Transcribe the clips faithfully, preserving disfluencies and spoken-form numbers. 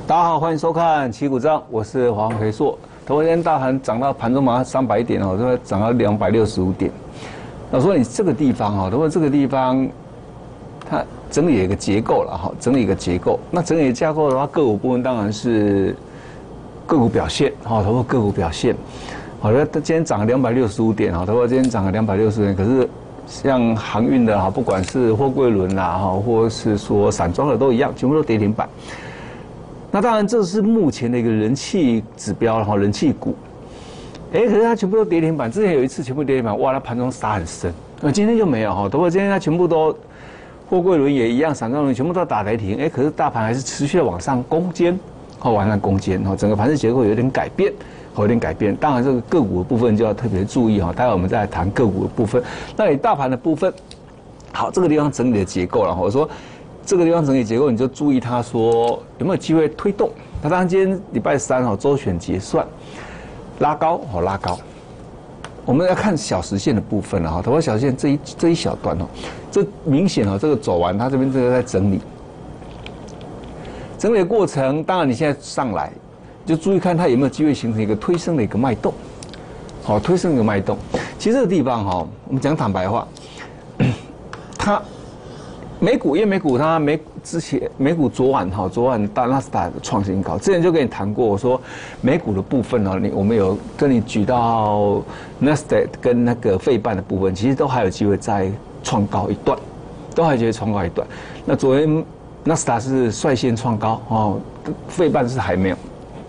大家好，欢迎收看旗鼓章，我是黄培硕。头天大盘涨到盘中马上三百点哦，这个涨到两百六十五点。我说你这个地方哈，如果这个地方它整理一个结构了哈，整理一个结构。那整理架构的话，个股部分当然是个股表现哈，包括个股表现。好的，它今天涨了两百六十五点哈，包括今天涨了两百六十点，可是像航运的哈，不管是货柜轮啦哈，或是说散装的都一样，全部都跌停板。那当然，这是目前的一个人气指标了哈，人气股。哎，可是它全部都跌停板。之前有一次全部跌停板，哇，它盘中杀很深。那今天就没有哈，不过今天它全部都货柜轮也一样，散装轮全部都打跌停。哎，可是大盘还是持续的往上攻坚，哦，往上攻坚，哦，整个盘势结构有点改变，有点改变。当然，这个个股的部分就要特别注意哈。待会我们再来谈个股的部分。那以大盘的部分，好，这个地方整理的结构了，我说。这个地方整体结构，你就注意它说有没有机会推动。那当然，今天礼拜三哦，周选结算，拉高哦，拉高。我们要看小时线的部分了哈，头发小时线这一这一小段哦，这明显哦，这个走完，它这边这个在整理，整理的过程，当然你现在上来，就注意看它有没有机会形成一个推升的一个脉动，好，推升一个脉动。其实这个地方哈，我们讲坦白话，它。美股，因为美股它美之前美股昨晚哈，昨晚大纳斯达克创新高。之前就跟你谈过，我说美股的部分呢，你我们有跟你举到纳斯达克跟那个费半的部分，其实都还有机会再创高一段，都还有机会创高一段。那昨天纳斯达克是率先创高哦，费半是还没有，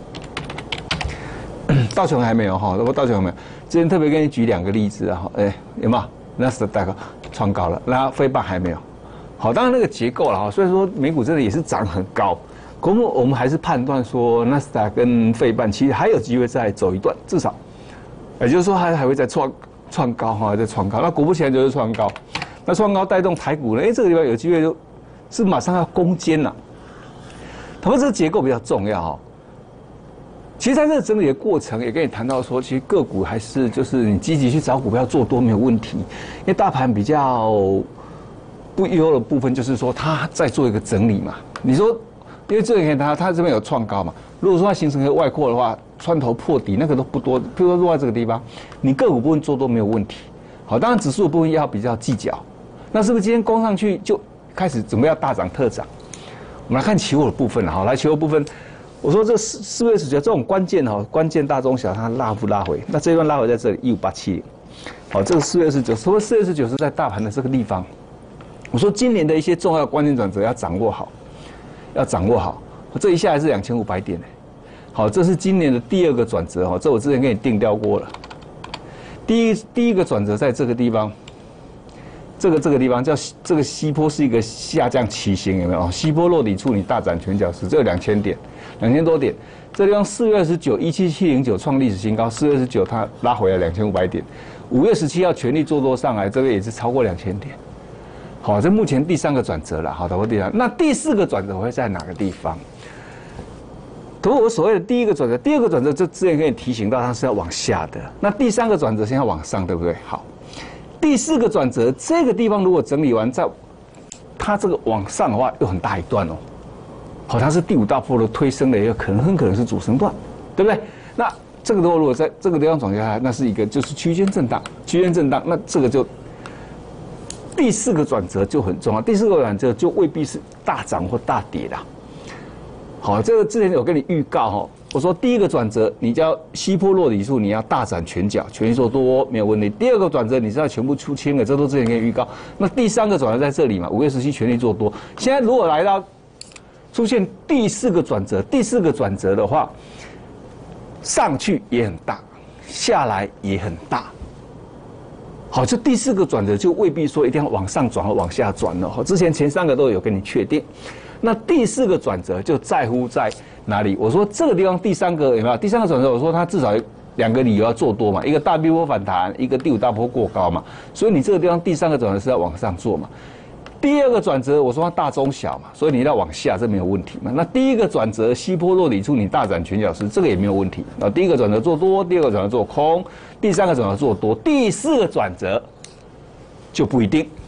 道琼还没有哈，不过道琼还没有。之前特别跟你举两个例子啊，哎，有没有纳斯达克创高了，那费半还没有。好，当然那个结构了哈，所以说美股真的也是涨很高，可是我们还是判断说纳斯达克跟费半其实还有机会再走一段，至少，也就是说它还会再创创高哈，再创高。那果不其然就是创高，那创高带动台股呢，哎，这个地方有机会就是马上要攻坚了。他们这个结构比较重要哈。其实在这个整理的过程，也跟你谈到说，其实个股还是就是你积极去找股票做多没有问题，因为大盘比较。不优的部分就是说，它在做一个整理嘛。你说，因为这里它它这边有创高嘛，如果说它形成一个外扩的话，穿头破底那个都不多。譬如说落在这个地方，你个股部分做多没有问题。好，当然指数的部分要比较计较。那是不是今天攻上去就开始准备要大涨特涨？我们来看期货的部分了。好，来期货部分，我说这四四月十九这种关键哈，关键大中小它拉不拉回？那这一段拉回在这里一五八七零。好，这个四月十九，所谓四月十九是在大盘的这个地方。我说今年的一些重要关键转折要掌握好，要掌握好。这一下来是两千五百点，好，这是今年的第二个转折哈，这我之前给你定调过了。第一第一个转折在这个地方，这个这个地方叫这个西坡是一个下降旗形，有没有？西坡落底处你大展拳脚是这个两千点，两千多点。这地方四月二十九一七七零九创历史新高，四月二十九它拉回来两千五百点，五月十七号全力做多上来，这个也是超过两千点。好，这目前第三个转折了，好的，我第三，那第四个转折会在哪个地方？可我所谓的第一个转折，第二个转折，这之前给你提醒到它是要往下的，那第三个转折现在往上，对不对？好，第四个转折这个地方如果整理完，在它这个往上的话，又很大一段哦。好，它是第五大波的推升的一个可能，很可能是主升段，对不对？那这个的话，如果在这个地方转下来，那是一个就是区间震荡，区间震荡，那这个就。第四个转折就很重要，第四个转折就未必是大涨或大跌啦。好，这个之前有跟你预告哈，我说第一个转折你就要西坡落底处，你要大展拳脚，全力做多没有问题。第二个转折你是要全部出清的，这都之前给你预告。那第三个转折在这里嘛，五月十七全力做多。现在如果来到出现第四个转折，第四个转折的话，上去也很大，下来也很大。好，这第四个转折就未必说一定要往上转或往下转了。之前前三个都有跟你确定，那第四个转折就在乎在哪里？我说这个地方第三个有没有？第三个转折，我说它至少两个理由要做多嘛，一个大逼波反弹，一个第五大波过高嘛。所以你这个地方第三个转折是要往上做嘛。第二个转折，我说它大中小嘛，所以你要往下，这没有问题嘛。那第一个转折西坡落底处，你大展拳脚时，这个也没有问题。那第一个转折做多，第二个转折做空，第三个转折做多，第四个转折就不一定。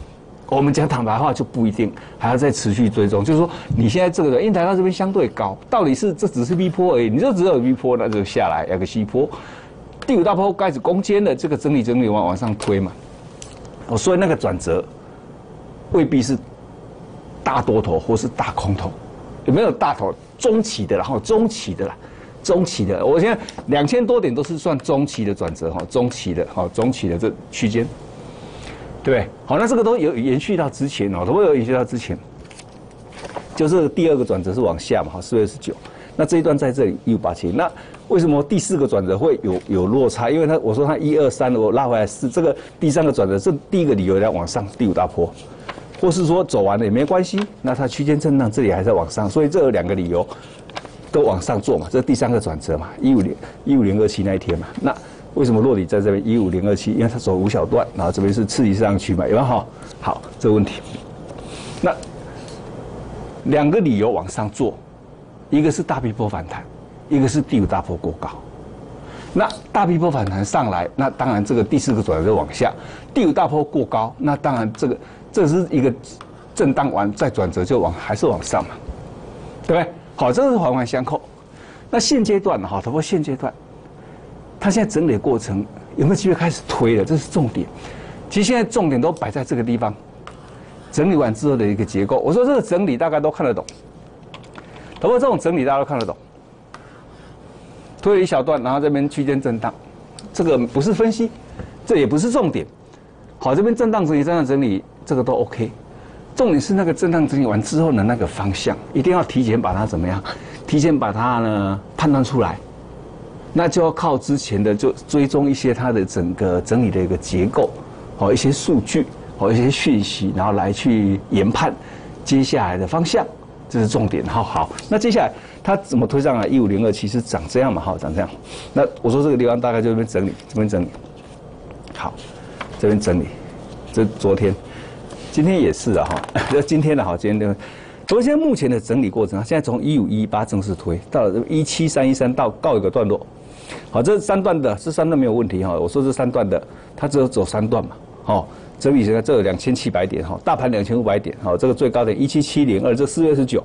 我们讲坦白话就不一定，还要再持续追踪。就是说，你现在这个因为台湾这边相对高，到底是这只是 V 波而已，你就只有 V 波，那就下来要个 C 波。第五大波开始攻坚的这个整理整理往往上推嘛，哦，所以那个转折未必是大多头或是大空头，有没有大头中期的，然后中期的啦，中期的，我现在两千多点都是算中期的转折哈，中期的哈，中期的这区间。对不对？好，那这个都有延续到之前哦，都会有延续到之前，就是第二个转折是往下嘛，好，四月二十九，那这一段在这里一五八七，那为什么第四个转折会有有落差？因为它我说它一二三，我拉回来是这个第三个转折，这第一个理由要往上，第五大波，或是说走完了也没关系，那它区间震荡这里还在往上，所以这有两个理由都往上做嘛，这是第三个转折嘛，一五零一五零二七那一天嘛，那。为什么落底在这边一五零二七？因为它走五小段，然后这边是次级上去嘛，有没有？好，好，这个问题。那两个理由往上做，一个是大逼波反弹，一个是第五大波过高。那大逼波反弹上来，那当然这个第四个转折往下；第五大波过高，那当然这个这是一个震荡完再转折就往还是往上嘛，对不对？好，这是环环相扣。那现阶段哈，包括现阶段。它现在整理的过程有没有机会开始推了？这是重点。其实现在重点都摆在这个地方，整理完之后的一个结构。我说这个整理大概都看得懂，不过这种整理大家都看得懂。推了一小段，然后这边区间震荡，这个不是分析，这也不是重点。好，这边震荡整理、震荡整理，这个都 OK。重点是那个震荡整理完之后的那个方向，一定要提前把它怎么样？提前把它呢判断出来。那就要靠之前的就追踪一些它的整个整理的一个结构，好一些数据，好一些讯息，然后来去研判接下来的方向，这是重点。好好，那接下来它怎么推上来？一五零二七是长这样嘛？好，长这样。那我说这个地方大概就这边整理，这边整理，好，这边整理，这昨天，今天也是啊哈，就今天的好，今天的。不过现在目前的整理过程，现在从一五一八正式推到了一七三一三到告一个段落。好，这三段的，这三段没有问题哈。我说这三段的，它只有走三段嘛。好，整理现在这有两千七百点哈，大盘两千五百点。好，这个最高点一七七零二，这四月二十九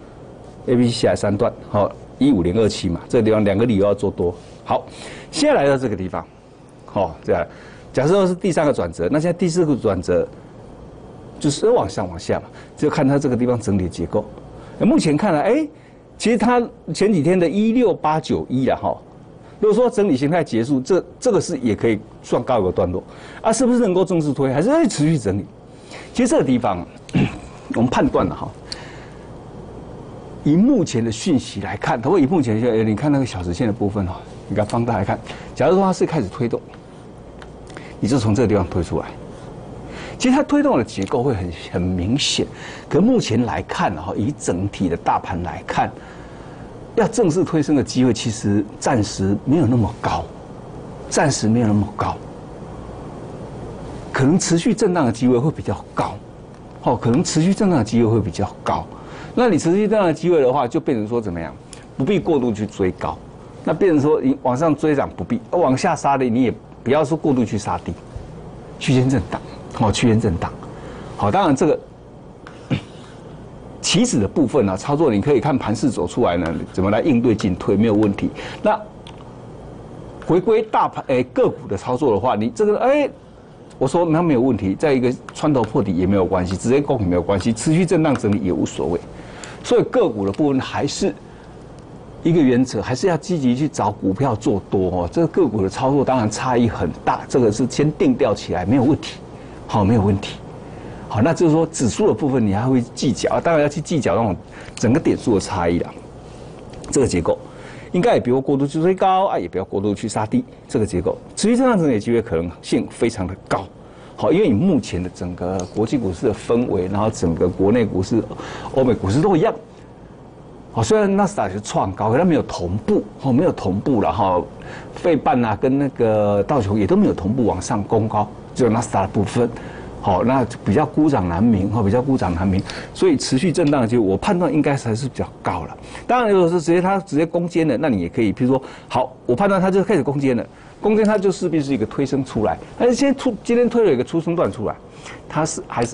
，A B C 下来三段，好，一五零二七嘛，这个地方两个理由要做多。好，现在来到这个地方，好，这样，假设是第三个转折，那现在第四个转折就是往上往下嘛，就看它这个地方整理结构。目前看来，哎，其实它前几天的一六八九一了哈。如果说整理形态结束，这这个是也可以算告一个段落啊，是不是能够正式推，还是会持续整理？其实这个地方，我们判断了哈，以目前的讯息来看，包括以目前的，你看那个小时线的部分哈，你看放大来看，假如说它是开始推动，你就从这个地方推出来，其实它推动的结构会很很明显，可目前来看哈，以整体的大盘来看。要正式推升的机会，其实暂时没有那么高，暂时没有那么高，可能持续震荡的机会会比较高，哦，可能持续震荡的机会会比较高。那你持续震荡的机会的话，就变成说怎么样？不必过度去追高，那变成说你往上追涨不必，往下杀的你也不要说过度去杀低，区间震荡，哦，区间震荡，好，当然这个。期指的部分呢、啊，操作你可以看盘势走出来呢，怎么来应对进退没有问题。那回归大盘诶个股的操作的话，你这个哎，我说那没有问题，在一个穿头破底也没有关系，直接攻也没有关系，持续震荡整理也无所谓。所以个股的部分还是一个原则，还是要积极去找股票做多哦。这个个股的操作当然差异很大，这个是先定调起来没有问题，好，没有问题。好，那就是说指数的部分你还会计较，当然要去计较那种整个点数的差异啦。这个结构应该也不要过度去追高啊，也不要过度去杀低。这个结构持续震荡整理的机会可能性非常的高。好，因为你目前的整个国际股市的氛围，然后整个国内股市、欧美股市都一样。好，虽然纳斯达克是创高，可它没有同步，哦，没有同步了哈。费半啊跟那个道琼也都没有同步往上攻高，只有纳斯达克的部分。好，那比较孤掌难鸣，哈，比较孤掌难鸣，所以持续震荡，就我判断应该还是比较高了。当然，如果是直接它直接攻坚了，那你也可以，比如说，好，我判断它就开始攻坚了，攻坚它就势必是一个推升出来，但是今天出今天推了一个出生段出来，它是还是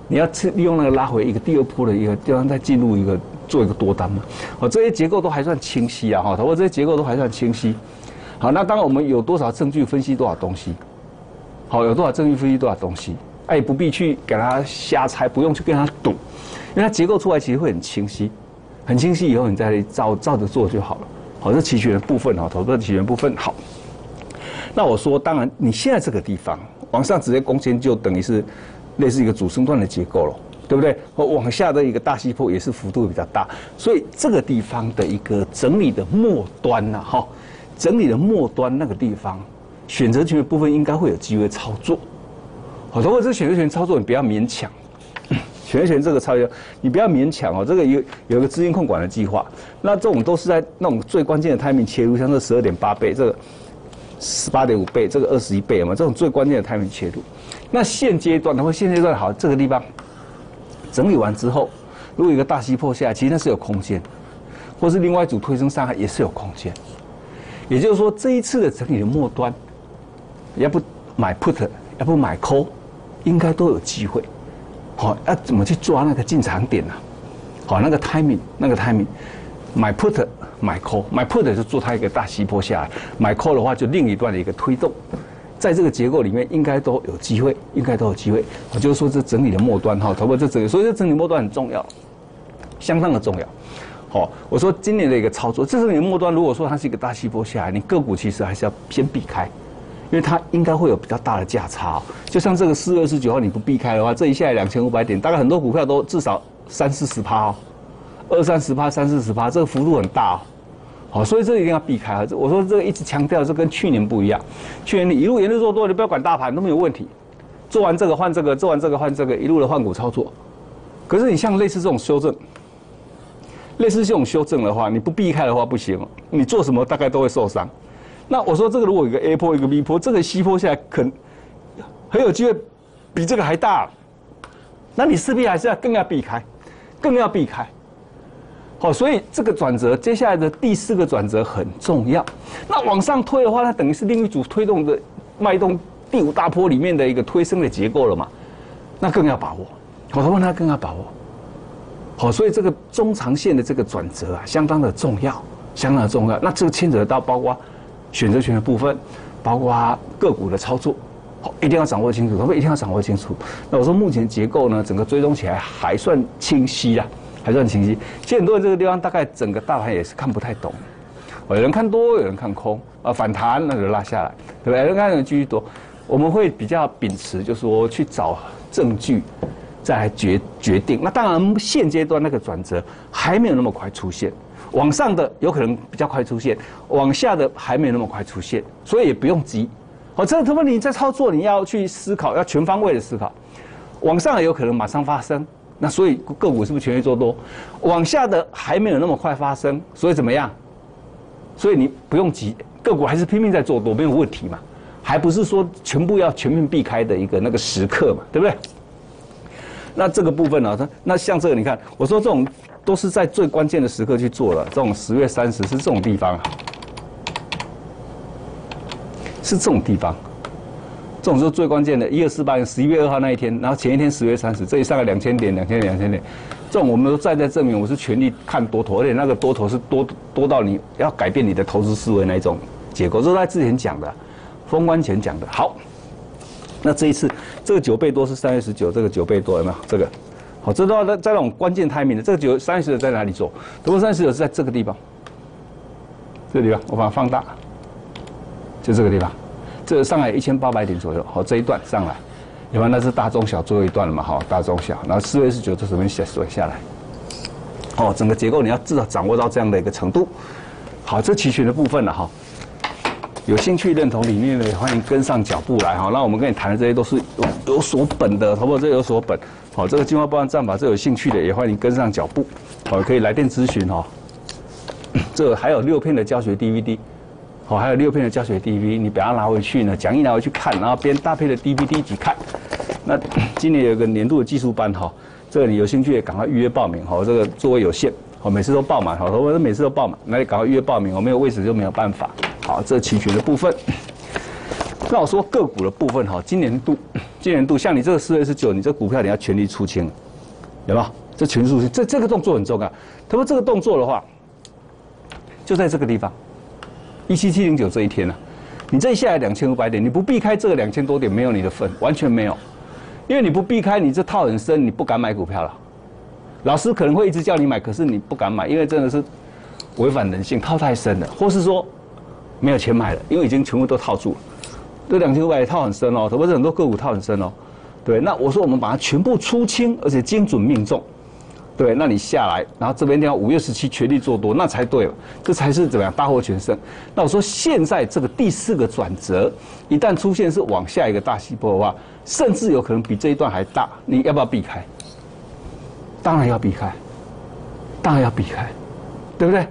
你要利用那个拉回一个第二波的一个地方，再进入一个做一个多单嘛。好，这些结构都还算清晰啊，哈，包括这些结构都还算清晰。好，那当然我们有多少证据分析多少东西，好，有多少证据分析多少东西，哎，不必去给他瞎猜，不用去跟他赌，因为它结构出来其实会很清晰，很清晰以后你再照照着做就好了。好，这期权的部分哈，投资的期权部分好。那我说，当然你现在这个地方往上直接攻坚就等于是。类似一个主升段的结构了，对不对？往下的一个大西坡也是幅度比较大，所以这个地方的一个整理的末端呐，哈，整理的末端那个地方，选择权的部分应该会有机会操作。好，如果这选择权操作，你不要勉强。选择权这个操作，你不要勉强哦。这个有有一个资金控管的计划，那这种都是在那种最关键的 timing 切入，像这十二点八倍，这个十八点五倍，这个二十一倍嘛，这种最关键的 timing 切入。那现阶段的话，现阶段好，这个地方整理完之后，如果有一个大西破下来，其实那是有空间，或是另外一组推升上来也是有空间。也就是说，这一次的整理的末端，要不买 put， 要不买 call， 应该都有机会。好，要怎么去抓那个进场点呢、啊？好，那个 timing， 那个 timing， 买 put， 买 call， 买 put 就做它一个大西破下来，买 call 的话就另一段的一个推动。在这个结构里面，应该都有机会，应该都有机会。我就是说，这整理的末端哈，包括这整理，所以这整理末端很重要，相当的重要。好，我说今年的一个操作，这是你的末端。如果说它是一个大西坡下来，你个股其实还是要先避开，因为它应该会有比较大的价差、哦。就像这个四月二十九号，你不避开的话，这一下来两千五百点，大概很多股票都至少三四十趴哦，二三十趴、三四十趴，这个幅度很大哦。好，所以这个一定要避开啊！我说这个一直强调，这跟去年不一样。去年你一路沿路做多，你不要管大盘都没有问题。做完这个换这个，做完这个换这个，一路的换股操作。可是你像类似这种修正，类似这种修正的话，你不避开的话不行哦。你做什么大概都会受伤。那我说这个如果有一个 A 波一个 B 波，这个 C 波下来可很有机会比这个还大。那你势必还是要更要避开，更要避开。好，所以这个转折，接下来的第四个转折很重要。那往上推的话，它等于是另一组推动的脉动第五大波里面的一个推升的结构了嘛？那更要把握，好，我问他更要把握。好，所以这个中长线的这个转折啊，相当的重要，相当的重要。那这个牵扯到包括选择权的部分，包括个股的操作，好，一定要掌握清楚，可不可以一定要掌握清楚？那我说目前结构呢，整个追踪起来还算清晰啊。还算清晰，其实很多人这个地方大概整个大盘也是看不太懂，有人看多，有人看空，啊反弹那就拉下来，对不对？有人看有人继续多，我们会比较秉持，就是说去找证据，再来决决定。那当然现阶段那个转折还没有那么快出现，往上的有可能比较快出现，往下的还没有那么快出现，所以也不用急。好，这个问题你在操作，你要去思考，要全方位的思考，往上有可能马上发生。那所以个股是不是全面做多？往下的还没有那么快发生，所以怎么样？所以你不用急，个股还是拼命在做多，没有问题嘛？还不是说全部要全面避开的一个那个时刻嘛，对不对？那这个部分呢、啊，那像这个你看，我说这种都是在最关键的时刻去做的，这种十月三十是这种地方啊，是这种地方。这种是最关键的，一二四八十一月二号那一天，然后前一天十月三十，这里上了两千点、两千点、两千点，这种我们都站在证明我是全力看多头，而且那个多头是多多到你要改变你的投资思维那一种结构，这是在之前讲的，封关前讲的。好，那这一次这个九倍多是三月十九，这个九倍多有没有？这个好，这都要在在那种关键 timing 的，这个九三月十九在哪里做？德国三月十九是在这个地方，这个地方我把它放大，就这个地方。这个上来一千八百点左右，好，这一段上来，有没有？那是大中小最后一段了嘛，好，大中小，然后四月十九就这边下转下来，哦，整个结构你要至少掌握到这样的一个程度。好，这期权的部分了哈，有兴趣认同理念的，欢迎跟上脚步来哈。那我们跟你谈的这些都是有有所本的，好不好？这有所本，好，这个金花包含战法，这有兴趣的也欢迎跟上脚步，好，可以来电咨询哈。这还有六片的教学 D V D。好，还有六片的教学 D V D， 你把它拿回去呢，讲义拿回去看，然后边搭配的 D V D 一起看。那今年有一个年度的技术班哈，这个你有兴趣也赶快预约报名哈，这个座位有限，好，每次都爆满，好，我们每次都爆满，那你赶快预约报名，我没有位置就没有办法。好，这期权的部分，那我说个股的部分哈，今年度今年度像你这个四月二十九，你这股票你要全力出清，有没有？这全力出清，这这个动作很重要。他说这个动作的话，就在这个地方，一七七零九这一天呢、啊，你这一下来两千五百点，你不避开这个两千多点，没有你的份，完全没有，因为你不避开，你这套很深，你不敢买股票了。老师可能会一直叫你买，可是你不敢买，因为真的是违反人性，套太深了，或是说没有钱买了，因为已经全部都套住了。这两千五百套很深哦，特别是很多个股套很深哦。对，那我说我们把它全部出清，而且精准命中。对，那你下来，然后这边要五月十七全力做多，那才对了，这才是怎么样大获全胜。那我说现在这个第四个转折，一旦出现是往下一个大西坡的话，甚至有可能比这一段还大，你要不要避开？当然要避开，当然要避开，对不对？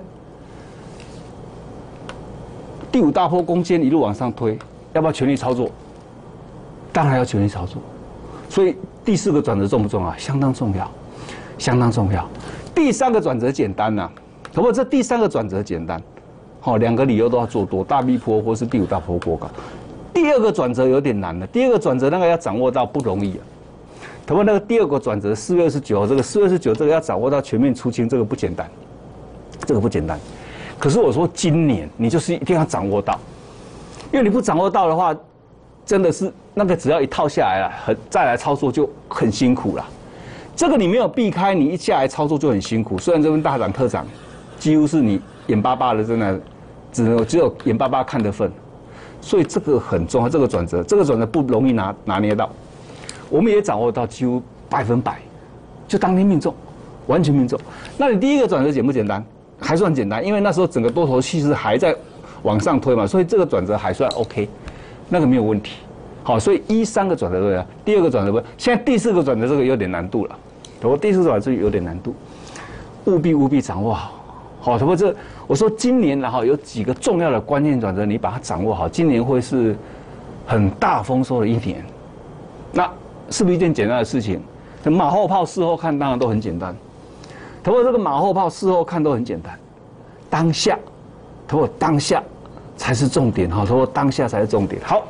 第五大波攻坚一路往上推，要不要全力操作？当然要全力操作。所以第四个转折重不重要？相当重要。相当重要。第三个转折简单呐、啊，可不，这第三个转折简单，好、哦，两个理由都要做多，大 V 波或是第五大波过高。第二个转折有点难了，第二个转折那个要掌握到不容易啊。可不，那个第二个转折四月二十九，这个四月二十九这个要掌握到全面出清，这个不简单，这个不简单。可是我说今年你就是一定要掌握到，因为你不掌握到的话，真的是那个只要一套下来了，很再来操作就很辛苦了。这个你没有避开，你一下来操作就很辛苦。虽然这边大涨特涨，几乎是你眼巴巴的，真的只能只有眼巴巴看的份。所以这个很重要，这个转折，这个转折不容易拿拿捏到。我们也掌握到几乎百分百，就当天命中，完全命中。那你第一个转折简不简单？还算简单，因为那时候整个多头气势还在往上推嘛，所以这个转折还算 OK， 那个没有问题。好，所以一三个转折对不对？第二个转折不，现在第四个转折这个有点难度了。我第四个转折有点难度，务必务必掌握好。好，什么这我说今年然后有几个重要的关键转折，你把它掌握好，今年会是很大丰收的一年。那是不是一件简单的事情？马后炮事后看当然都很简单，不过这个马后炮事后看都很简单，当下，不过当下才是重点哈，说当下才是重点。好，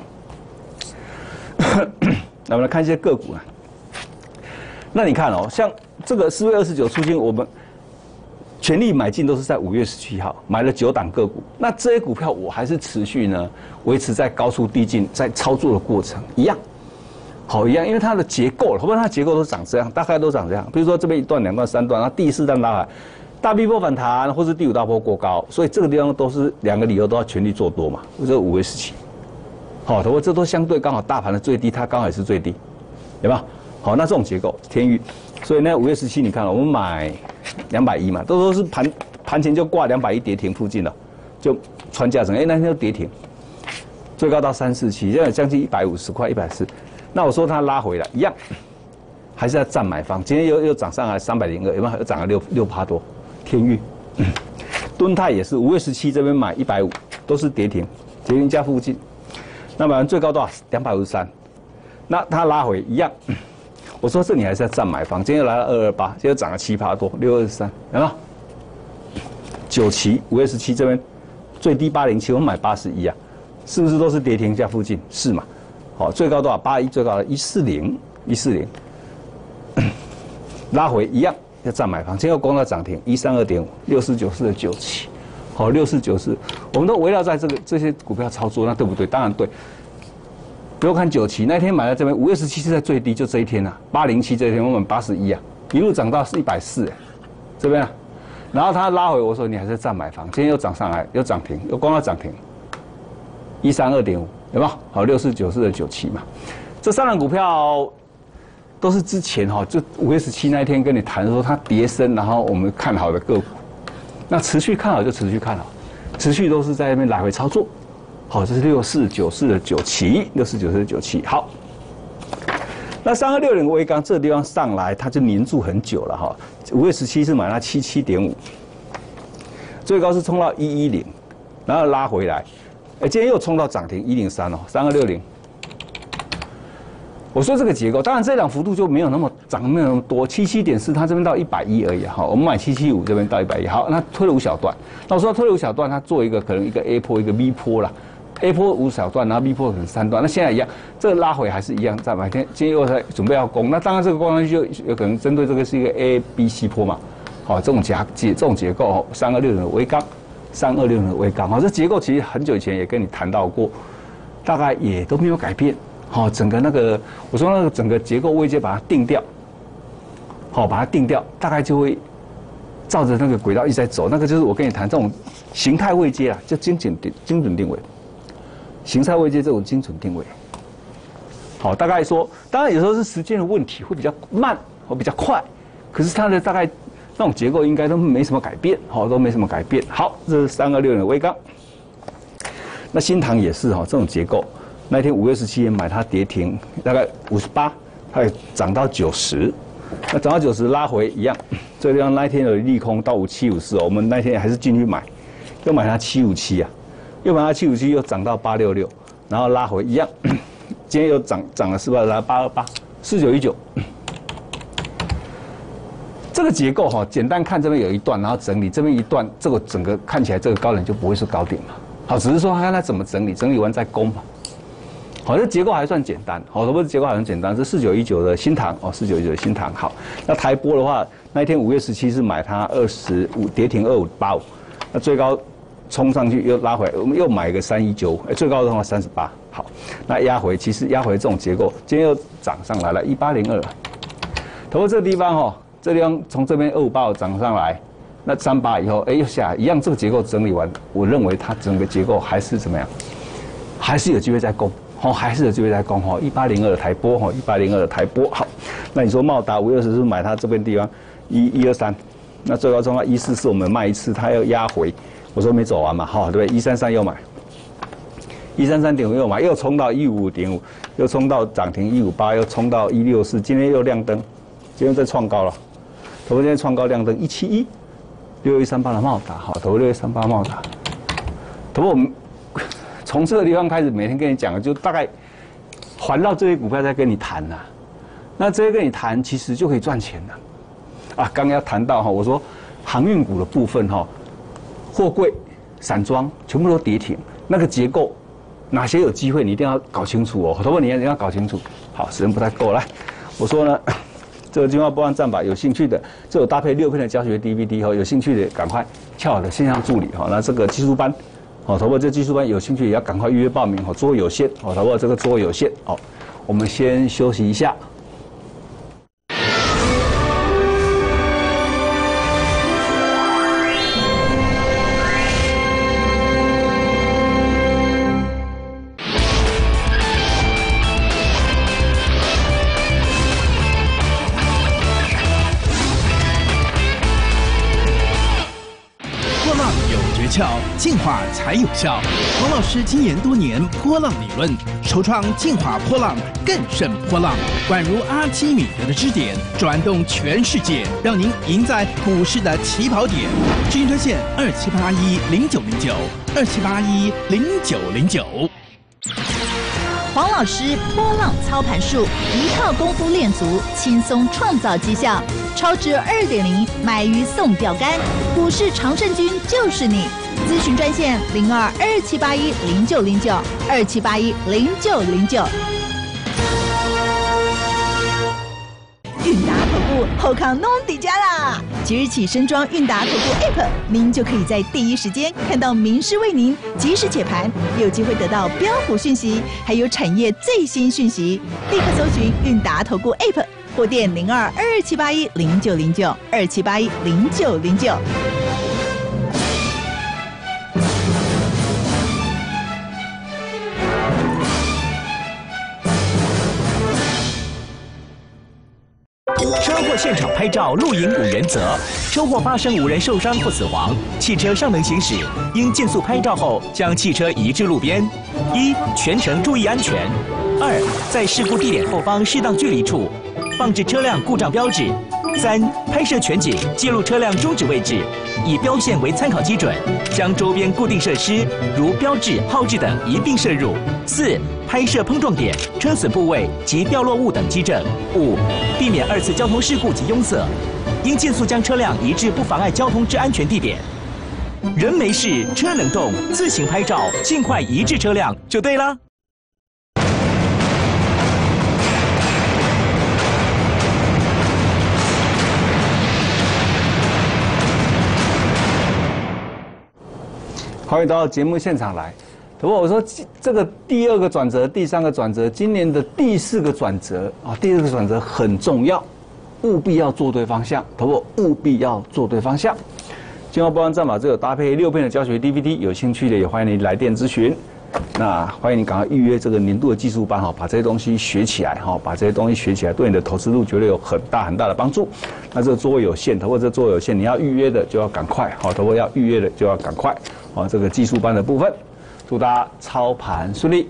那我们来看一些个股啊。那你看哦，像这个四月二十九出清，我们全力买进都是在五月十七号买了九档个股。那这些股票我还是持续呢维持在高出低进在操作的过程一样，好一样，因为它的结构，后面它的结构都长这样，大概都长这样。比如说这边一段、两段、三段，然后第四段拉来，大 V 波反弹，或是第五大波过高，所以这个地方都是两个理由都要全力做多嘛。这五月十七，好，不过这都相对刚好大盘的最低，它刚好也是最低，有没有？好，那这种结构天域，所以呢，五月十七你看了，我们买两百一嘛，都都是盘盘前就挂两百一跌停附近了，就穿价整，哎、欸，那天就跌停，最高到三四七，现在将近一百五十块，一百四。那我说它拉回来一样，还是要站买方。今天又又涨上来三百零二，有没有？又涨了六六趴多。天域，敦泰也是五月十七这边买一百五，都是跌停，跌停价附近。那买完最高多少？两百五十三。那它拉回一样。我说这你还是要站买方，今天又来到二二八，今天涨了七趴多，六二十三，有没有？九期五月十七这边最低八零七，我们买八十一啊，是不是都是跌停价附近？是嘛？好，最高多少？八一，最高的一四零，一四零，拉回一样要站买方，今天又攻到涨停，一三二点五，六四九四的九期，好，六四九四，我们都围绕在这个这些股票操作，那对不对？当然对。不要看九期，那天买在这边，五月十七是在最低，就这一天啊，八零七这一天我们八十一啊，一路涨到是一百四，这边啊，然后它拉回，我说你还是站买房，今天又涨上来，又涨停，又攻到涨停，一三二点五，有没有？好，六四九四的九期嘛，这三档股票都是之前哈，就五月十七那一天跟你谈说它跌升，然后我们看好的个股，那持续看好就持续看好，持续都是在那边来回操作。好，这是六四九四的九期，六四九四的九期。好，那三二六零微钢这个地方上来，它就黏住很久了哈。五月十七是买它七七点五，最高是冲到一一零，然后拉回来，哎，今天又冲到涨停一零三哦，三二六零。我说这个结构，当然这档幅度就没有那么涨，没有那么多，七七点四，它这边到一百一而已哈。我们买七七五这边到一百一，好，那推了五小段。那我说推了五小段，它做一个可能一个 A 波一个 V 波啦。 A 波五小段，然后 B 波可能三段，那现在一样，这个拉回还是一样，在白天今天又在准备要攻，那当然这个攻上去就有可能针对这个是一个 A B C 波嘛，好，这种夹结这种结构，三二六零的微钢，三二六零的微钢，好，这结构其实很久以前也跟你谈到过，大概也都没有改变，好，整个那个我说那个整个结构位阶把它定掉，好，把它定掉，大概就会照着那个轨道一直在走，那个就是我跟你谈这种形态位阶啊，叫精准定精准定位。形态位阶这种精准定位，好，大概说，当然有时候是时间的问题，会比较慢或比较快，可是它的大概那种结构应该都没什么改变，好，都没什么改变。好，这是三二六零的微钢，那新唐也是哈，这种结构，那天五月十七也买它跌停，大概五十八，它也涨到九十，那涨到九十拉回一样，这个地方那一天有利空到五七五四哦，我们那天还是进去买，又买它七五七啊。又把它七五七又涨到八六六，然后拉回一样，今天又涨涨了是不是？来八二八四九一九，这个结构哈，简单看这边有一段，然后整理这边一段，这个整个看起来这个高点就不会是高点嘛。好，只是说看它怎么整理，整理完再攻嘛。好，这结构还算简单，好，什么结构还算简单？是四九一九的新唐哦，四九一九的新唐。好，那台波的话，那一天五月十七是买它二十五跌停二五八五，那最高。冲上去又拉回，我们又买个三一九，哎，最高的话三十八。好，那压回其实压回这种结构，今天又涨上来了，一八零二。投过这个地方哦，这地方从这边二五八五涨上来，那三八以后，哎，又下来，一样这个结构整理完，我认为它整个结构还是怎么样，还是有机会再攻，哦，还是有机会再攻哦，一八零二的台波哦，一八零二的台波。好，那你说茂达五月二十是买它这边地方一一二三，那最高冲到一四四，我们卖一次，它要压回。我说没走完嘛，好，对不对？一三三又买，一三三点五又买，又冲到一五五点五，又冲到涨停一五八，又冲到一六四，今天又亮灯，今天再创高了，头今天创高亮灯一七一，六一三八的茂达，好，头六一三八茂达，头我们从这个地方开始，每天跟你讲，就大概环绕这些股票在跟你谈呐、啊，那这些跟你谈，其实就可以赚钱了，啊，刚刚要谈到哈，我说航运股的部分哈。货柜、散装全部都跌停，那个结构哪些有机会，你一定要搞清楚哦。头发你要你要搞清楚。好，时间不太够，来，我说呢，这个金华波浪战法，有兴趣的，这有搭配六片的教学 D V D 哈，有兴趣的赶快翘我的线上助理哈。那这个技术班，好，头发这技术班有兴趣也要赶快预约报名哈，桌位有限，好，头发这个桌位有限，好，我们先休息一下。 进化才有效。黄老师精研多年波浪理论，首创进化波浪更胜波浪，宛如阿基米德的支点，转动全世界，让您赢在股市的起跑点。咨询专线二七八一零九零九二七八一零九零九。 黄老师波浪操盘术，一套功夫练足，轻松创造绩效。超值二点零，买鱼送钓竿，股市常胜军就是你。咨询专线零二二七八一零九零九二七八一零九零九。韵达投顾后康弄底家啦！即日起升装韵达投顾 App， 您就可以在第一时间看到名师为您及时解盘，有机会得到标股讯息，还有产业最新讯息。立刻搜寻韵达投顾 App， 或电零二二七八一零九零九二七八一零九零九。 车祸现场拍照录影五原则：车祸发生无人受伤或死亡，汽车尚能行驶，应尽速拍照后将汽车移至路边。一、全程注意安全；二、在事故地点后方适当距离处放置车辆故障标志；三、拍摄全景，记录车辆终止位置，以标线为参考基准，将周边固定设施如标志、号志等一并摄入；四、拍摄碰撞点、车损部位及掉落物等基证；五、避免二次交通事故及拥塞，应尽速将车辆移至不妨碍交通之安全地点。 人没事，车能动，自行拍照，尽快移至车辆就对了。 欢迎到节目现场来。不过我说这个第二个转折、第三个转折，今年的第四个转折啊，第四个转折很重要，务必要做对方向。不过务必要做对方向。金华波浪战法这有搭配六片的教学 D V D， 有兴趣的也欢迎你来电咨询。那欢迎你赶快预约这个年度的技术班哈，把这些东西学起来哈，把这些东西学起来，对你的投资路绝对有很大很大的帮助。那这个座位有限，投资这座位有限，你要预约的就要赶快，好，投资要预约的就要赶快，好，这个技术班的部分，祝大家操盘顺利。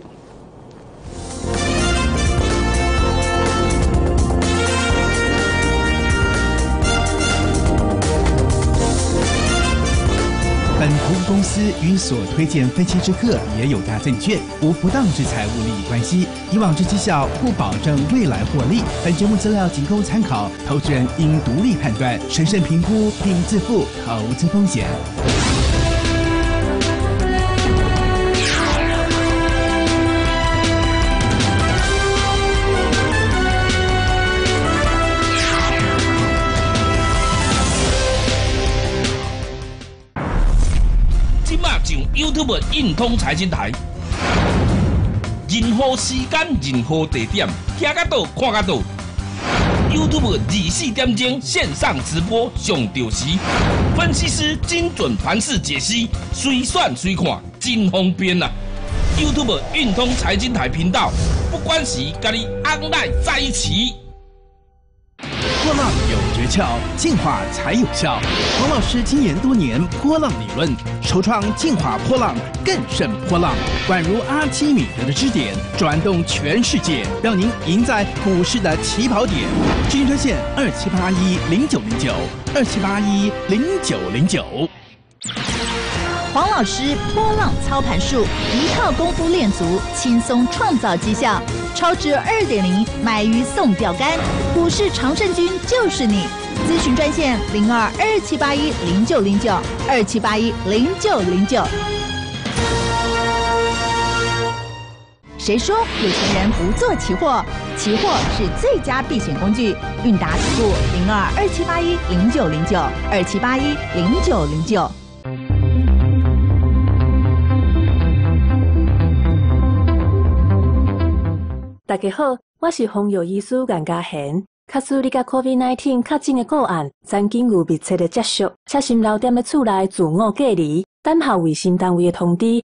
本投资公司与所推荐分期之客也有大证券无不当之财务利益关系，以往之绩效不保证未来获利。本节目资料仅供参考，投资人应独立判断、审慎评估并自负投资风险。 YouTube 运通财经台，任何时间、任何地点，听得到、看得到。YouTube 二十四点钟线上直播上到时，分析师精准盘势解析，随选随看，真方便啊 ！YouTube 运通财经台频道，不管时，跟你 online 在一起。 波浪有诀窍，进化才有效。黄老师精研多年波浪理论，首创进化波浪，更胜波浪，宛如阿基米德的支点，转动全世界，让您赢在股市的起跑点。咨询热线二七八一零九零九二七八一零九零九。 黄老师波浪操盘术，一套功夫练足，轻松创造绩效。超值二点零，买鱼送钓竿，股市常胜军就是你。咨询专线零二二七八一零九零九二七八一零九零九。谁说有钱人不做期货？期货是最佳避险工具。韵达投顾零二二七八一零九零九二七八一零九零九。 大家好，我是风药医师颜家贤。假使你甲 COVID 十九 确诊的个案，曾经有密切的接触，且心漏点的厝内自我隔离，等候卫生单位的通知，